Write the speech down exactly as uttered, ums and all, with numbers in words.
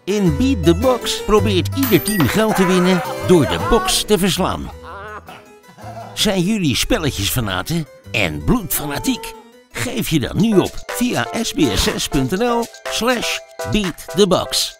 In Beat the Box probeert ieder team geld te winnen door de box te verslaan. Zijn jullie spelletjesfanaten en bloedfanatiek? Geef je dan nu op via s b s zes punt n l slash beat the box.